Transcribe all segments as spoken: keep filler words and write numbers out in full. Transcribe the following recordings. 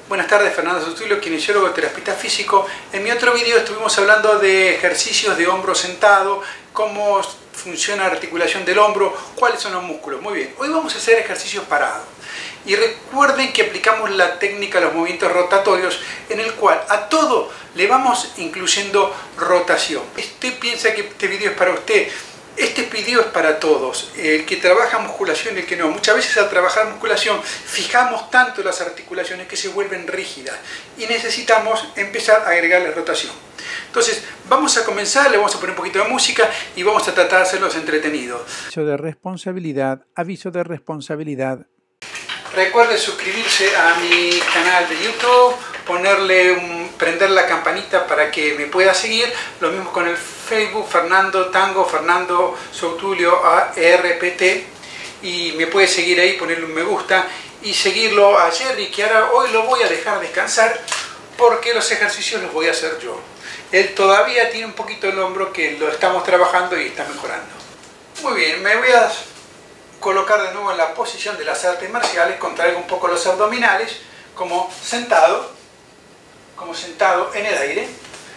Buenas tardes, Fernando Sotulio, kinesiólogo, terapeuta físico. En mi otro video estuvimos hablando de ejercicios de hombro sentado, cómo funciona la articulación del hombro, cuáles son los músculos. Muy bien, hoy vamos a hacer ejercicios parados. Y recuerden que aplicamos la técnica de los movimientos rotatorios, en el cual a todo le vamos incluyendo rotación. Usted piensa que este video es para usted. Este video es para todos, el que trabaja musculación y el que no. Muchas veces al trabajar musculación fijamos tanto las articulaciones que se vuelven rígidas y necesitamos empezar a agregarle rotación. Entonces vamos a comenzar, le vamos a poner un poquito de música y vamos a tratar de hacerlos entretenidos. Aviso de responsabilidad, aviso de responsabilidad. Recuerde suscribirse a mi canal de YouTube, ponerle un, prender la campanita para que me pueda seguir. Lo mismo con el Facebook, Fernando Tango, Fernando Sotulio A R P T. Y me puede seguir ahí, ponerle un me gusta y seguirlo a Jerry, que ahora hoy lo voy a dejar descansar porque los ejercicios los voy a hacer yo. Él todavía tiene un poquito el hombro que lo estamos trabajando y está mejorando. Muy bien, me voy a colocar de nuevo en la posición de las artes marciales, contraigo un poco los abdominales, como sentado, como sentado en el aire,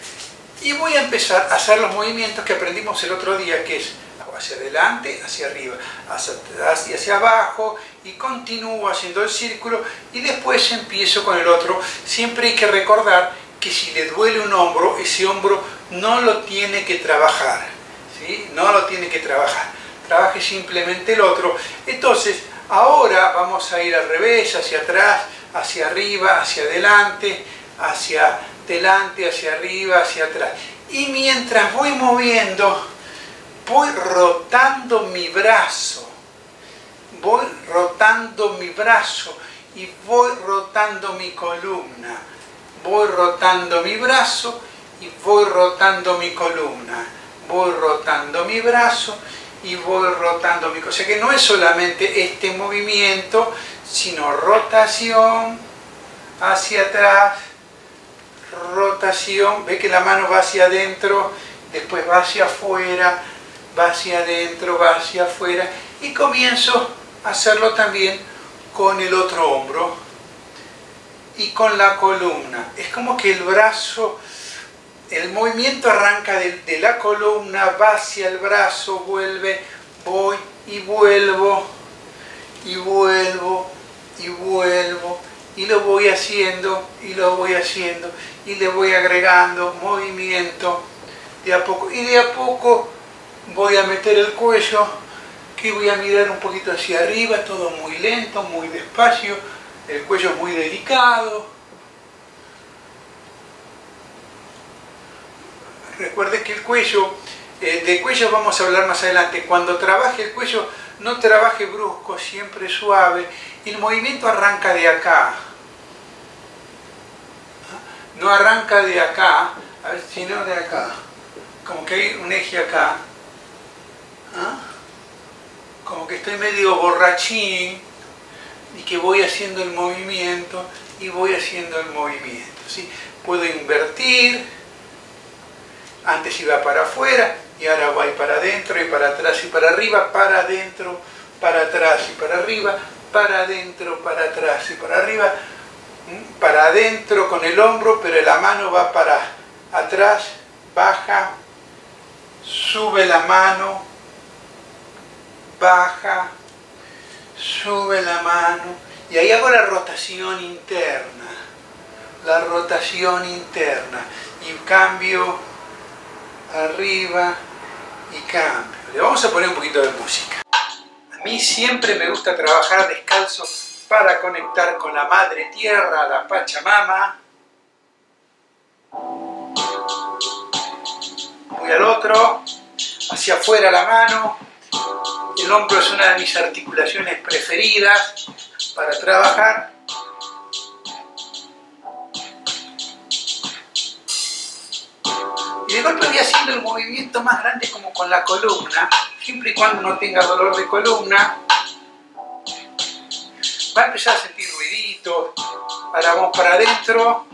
y voy a empezar a hacer los movimientos que aprendimos el otro día, que es hacia adelante, hacia arriba, hacia atrás y hacia abajo, y continúo haciendo el círculo, y después empiezo con el otro. Siempre hay que recordar que si le duele un hombro, ese hombro no lo tiene que trabajar, ¿sí? No lo tiene que trabajar. Trabaje simplemente el otro. Entonces ahora vamos a ir al revés, hacia atrás, hacia arriba, hacia adelante, hacia adelante, hacia arriba, hacia atrás, y mientras voy moviendo voy rotando mi brazo, voy rotando mi brazo y voy rotando mi columna, voy rotando mi brazo y voy rotando mi columna, voy rotando mi brazo y voy rotando mi... O sea que no es solamente este movimiento, sino rotación hacia atrás, rotación, ve que la mano va hacia adentro, después va hacia afuera, va hacia adentro, va hacia afuera, y comienzo a hacerlo también con el otro hombro y con la columna. Es como que el brazo... El movimiento arranca de, de la columna, va hacia el brazo, vuelve, voy y vuelvo, y vuelvo, y vuelvo, y lo voy haciendo, y lo voy haciendo, y le voy agregando movimiento de a poco. Y de a poco voy a meter el cuello, que voy a mirar un poquito hacia arriba, todo muy lento, muy despacio, el cuello es muy delicado. Recuerde que el cuello, eh, de cuello vamos a hablar más adelante. Cuando trabaje el cuello, no trabaje brusco, siempre suave. Y el movimiento arranca de acá. No arranca de acá, a ver, sino de acá. Como que hay un eje acá. ¿Ah? Como que estoy medio borrachín y que voy haciendo el movimiento y voy haciendo el movimiento, ¿sí? Puedo invertir. Antes iba para afuera y ahora voy para adentro y para atrás y para arriba, para adentro, para atrás y para arriba, para adentro, para atrás y para arriba, para adentro con el hombro, pero la mano va para atrás, baja, sube la mano, baja, sube la mano, y ahí hago la rotación interna, la rotación interna, y cambio arriba y cambio. Le vamos a poner un poquito de música. A mí siempre me gusta trabajar descalzo para conectar con la madre tierra, la Pachamama. Voy al otro, hacia afuera la mano. El hombro es una de mis articulaciones preferidas para trabajar. Y de golpe voy haciendo el movimiento más grande como con la columna, siempre y cuando no tenga dolor de columna. Va a empezar a sentir ruiditos. Ahora vamos para adentro.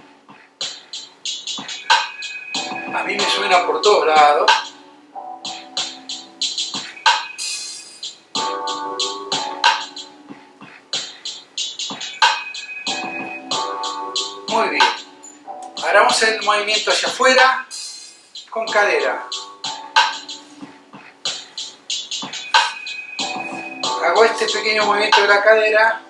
A mí me suena por todos lados. Muy bien. Ahora vamos a hacer el movimiento hacia afuera con cadera. Hago este pequeño movimiento de la cadera.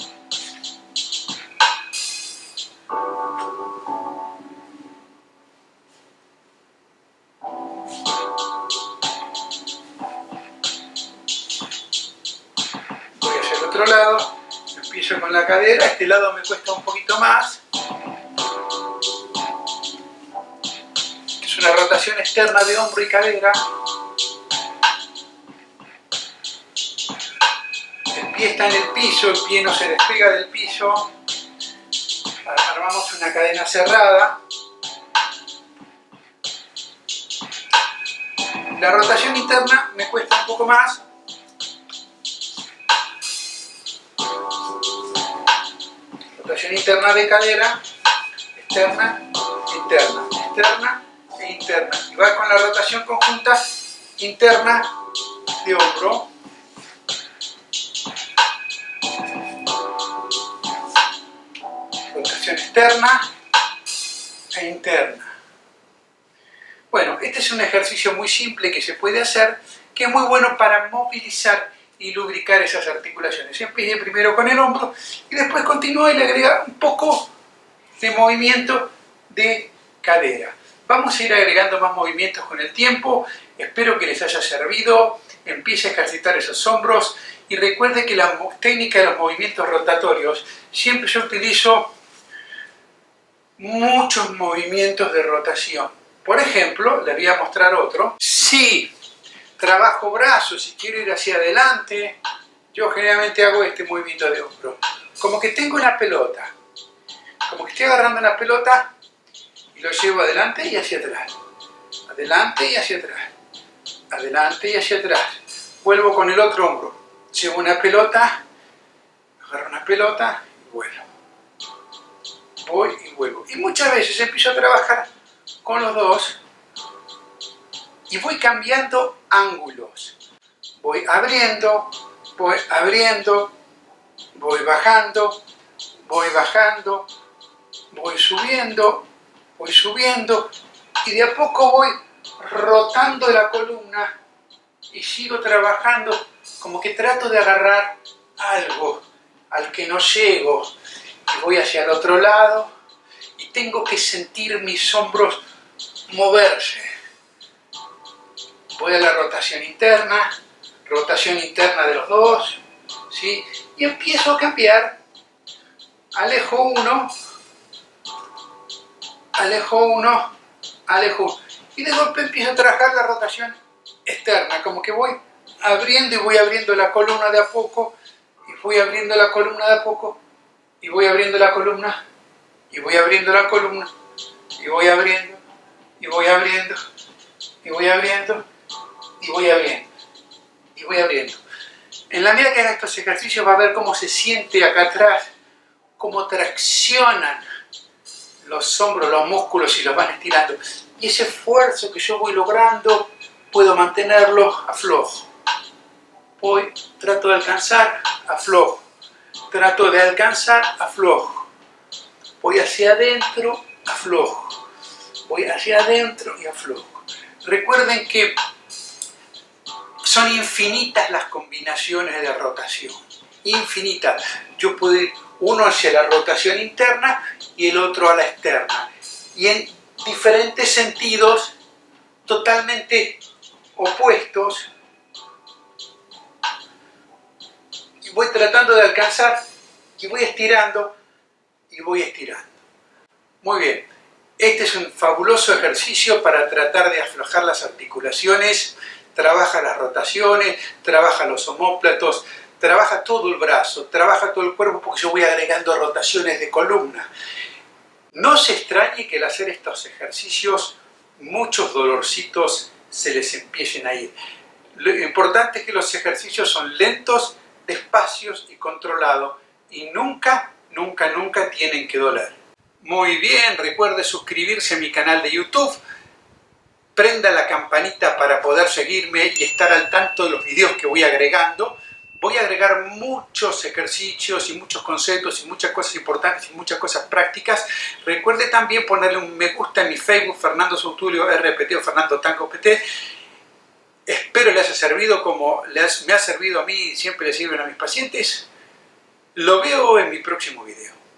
Voy hacia el otro lado. Empiezo con la cadera. Este lado me cuesta un poquito más. Es una rotación externa de hombro y cadera. El pie está en el piso, el pie no se despega del piso. Armamos una cadena cerrada. La rotación interna me cuesta un poco más. Rotación interna de cadera, externa, interna, externa e interna. Y va con la rotación conjunta interna de hombro. Rotación externa e interna. Bueno, este es un ejercicio muy simple que se puede hacer, que es muy bueno para movilizar y lubricar esas articulaciones. Empiece primero con el hombro y después continúa y le agrega un poco de movimiento de cadera. Vamos a ir agregando más movimientos con el tiempo. Espero que les haya servido. Empiece a ejercitar esos hombros y recuerde que la técnica de los movimientos rotatorios, siempre yo utilizo muchos movimientos de rotación. Por ejemplo, les voy a mostrar otro. Si trabajo brazos y quiero ir hacia adelante, yo generalmente hago este movimiento de hombro. Como que tengo una pelota. Como que estoy agarrando una pelota y lo llevo adelante y hacia atrás. Adelante y hacia atrás. Adelante y hacia atrás. Vuelvo con el otro hombro. Llevo una pelota, agarro una pelota y vuelvo. Voy y vuelvo. Y muchas veces empiezo a trabajar con los dos y voy cambiando ángulos. Voy abriendo, voy abriendo, voy bajando, voy bajando, voy subiendo, voy subiendo y de a poco voy rotando la columna y sigo trabajando como que trato de agarrar algo al que no llego y voy hacia el otro lado y tengo que sentir mis hombros moverse. Voy a la rotación interna, rotación interna de los dos, ¿sí? Y empiezo a cambiar. Alejo uno, alejo uno, alejo uno. Y de golpe empiezo a trabajar la rotación externa, como que voy abriendo y voy abriendo la columna de a poco, y voy abriendo la columna de a poco, y voy abriendo la columna, y voy abriendo la columna, y voy abriendo, y voy abriendo, y voy abriendo, y voy abriendo, y voy abriendo. En la medida que haga estos ejercicios va a ver cómo se siente acá atrás, cómo traccionan los hombros, los músculos y los van estirando. Y ese esfuerzo que yo voy logrando, puedo mantenerlo a flojo. Voy, trato de alcanzar, aflojo. Trato de alcanzar, aflojo. Voy hacia adentro, aflojo. Voy hacia adentro y aflojo. Recuerden que son infinitas las combinaciones de rotación. Infinitas. Yo puedo ir uno hacia la rotación interna y el otro a la externa. Y en diferentes sentidos totalmente opuestos. Y voy tratando de alcanzar y voy estirando y voy estirando. Muy bien. Este es un fabuloso ejercicio para tratar de aflojar las articulaciones. Trabaja las rotaciones, trabaja los omóplatos, trabaja todo el brazo, trabaja todo el cuerpo porque yo voy agregando rotaciones de columna. No se extrañe que al hacer estos ejercicios muchos dolorcitos se les empiecen a ir. Lo importante es que los ejercicios son lentos, despacios y controlados y nunca, nunca, nunca tienen que doler. Muy bien, recuerde suscribirse a mi canal de YouTube. Prenda la campanita para poder seguirme y estar al tanto de los videos que voy agregando. Voy a agregar muchos ejercicios y muchos conceptos y muchas cosas importantes y muchas cosas prácticas. Recuerde también ponerle un me gusta en mi Facebook, Fernando Soutulio R P T o Fernando Tango P T. Espero le haya servido como me ha servido a mí y siempre le sirven a mis pacientes. Lo veo en mi próximo video.